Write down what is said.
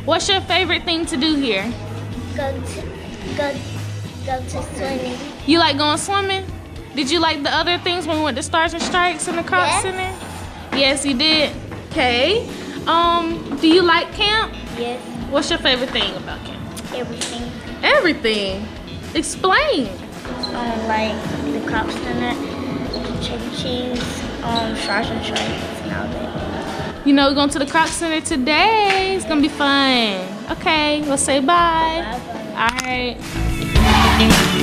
What's your favorite thing to do here? Go to swimming. You like going swimming? Did you like the other things when we went to Stars and Stripes in the Crop Center? Yes, you did. Okay. Do you like camp? Yes. What's your favorite thing about camp? Everything. Everything. Explain. Like the Crop Center, Chuck E. Cheese, Stars and Stripes, and all that. You know, we're going to the Crop Center today. It's gonna be fun. Okay, we'll say bye. Bye-bye. All right.